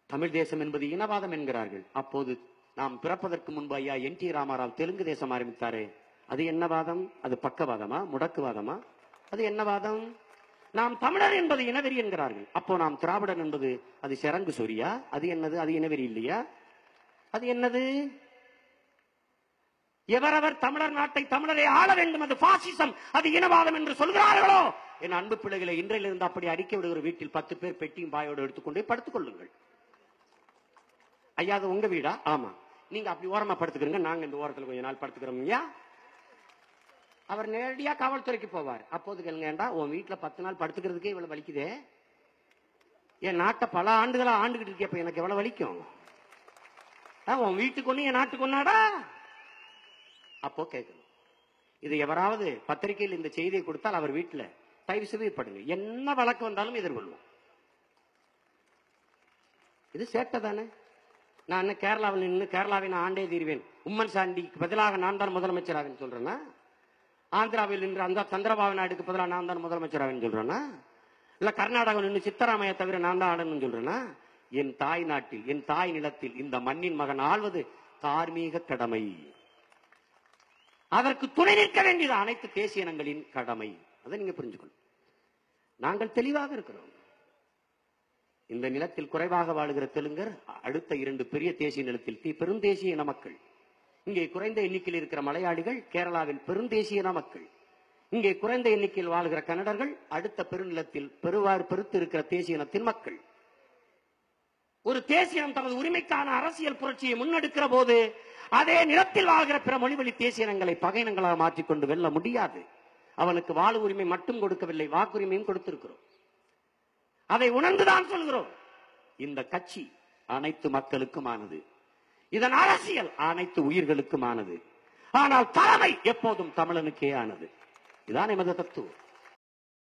தமிழ் தேசம் என்பது இனவாதம் என்கிறார்கள். அப்போது நாம் பிறப்பதற்கு முன்பு ஐயா என் டி ராமாராவ் தெலுங்கு தேசம் ஆரம்பித்தாரே, அது என்ன வாதம்? அது பக்கவாதமா, முடக்குவாதமா? அது என்ன வாதம்? நாம் தமிழர் என்பது இனவெறி என்கிறார்கள். அப்போ நாம் திராவிடன் என்பது அது செரங்கு சொரியா? அது என்னது? அது இனவெறி இல்லையா? அது என்னது? எவரவர் தமிழர் நாட்டை தமிழரை ஆள வேண்டும் அது பாசிசம், அது இனவாதம் என்று சொல்கிறார்களோ, என் அன்பு பிள்ளைகளை இன்றையிலிருந்து அப்படி அடிக்க விடுகிற வீட்டில் 10 பேர் பெட்டியும் பாயோடு எடுத்துக்கொண்டே படுத்துக் கொள்ளுங்கள். ஐயா அது உங்க வீடா? ஆமா, நீங்க அப்படி ஓரமா படுத்துக்கிறீங்க, நாங்க இந்த ஓரத்தில் கொஞ்ச நாள் படுத்துக்கிறோம். ஐயா அவர் நேரடியா காவல்துறைக்கு போவார். அப்போது கேளுங்கடா, உன் வீட்டுல 10 நாள் படுத்துக்கிறதுக்கே இவ்வளவு வலிக்குதே, என் நாட்டை பல ஆண்டுகளா ஆண்டுகிட்டு இருக்கே, அப்ப எனக்கு எவ்வளவு வலிக்கும்? உன் வீட்டுக்கு ஒண்ணு என் நாட்டுக்கு ஒன்னாடா? அப்போ கேட்கணும். இது எவராவது பத்திரிகையில் இந்த செய்தியை கொடுத்தால் அவர் வீட்டுல தயவு செய்து படுங்க, என்ன வழக்கு வந்தாலும் எதிர்கொள்வோம். இது சேட்டை தானே. நான் கேரளாவில் நின்று கேரளாவை நான் ஆண்டே தீர்வேன், உம்மன் சாண்டிக்கு பதிலாக நான் தான் முதலமைச்சராக சொல்றேன்னா, ஆந்திராவில் நின்று அந்த சந்திரபாபு நாயுடுக்கு பதிலாக நான் தான் முதலமைச்சராக சொல்றேன்னா, இல்ல கர்நாடகாவில் நின்று சித்தராமையா தவிர நான் தான் ஆடணும்னு சொல்றேன்னா, என் தாய் நாட்டில் என் தாய் நிலத்தில் இந்த மண்ணின் மகன் ஆள்வது தார்மீக கடமை. அதற்கு துணை நிற்க வேண்டியது அனைத்து தேசிய இனங்களின் கடமை. அதை நீங்க புரிஞ்சுக்கணும். நாங்கள் தெளிவாக இருக்கிறோம். இந்த நிலத்தில் குறைவாக வாழுகிற தெலுங்கர் அடுத்த 2 பெரிய தேசிய நிலத்தில் பெருந்தேசிய இன மக்கள். இங்கே குறைந்த எண்ணிக்கையில் இருக்கிற மலையாளிகள் கேரளாவில் பெருந்தேசிய இன மக்கள். இங்கே குறைந்த எண்ணிக்கையில் வாழ்கிற கன்னடர்கள் அடுத்த பெருநிலத்தில் பெருத்து இருக்கிற தேசிய இனத்தின் மக்கள். ஒரு தேசியம் தனது உரிமைக்கான அரசியல் புரட்சியை முன்னெடுக்கிற போது அதே நிலத்தில் வாழ்கிற பிற மொழிவழி தேசிய இனங்களை பகையினங்களாக மாற்றிக்கொண்டு வெல்ல முடியாது. அவனுக்கு வாழ உரிமை மட்டும் கொடுக்கவில்லை, வாக்குரிமையும் கொடுத்திருக்கிறோம். அதை உணர்ந்துதான் சொல்கிறோம். இந்த கட்சி அனைத்து மக்களுக்குமானது, இதன் அரசியல் அனைத்து உயிர்களுக்குமானது. ஆனால் தலைமை எப்போதும் தமிழனுக்கே ஆனது. இதான் எமது தத்துவம்.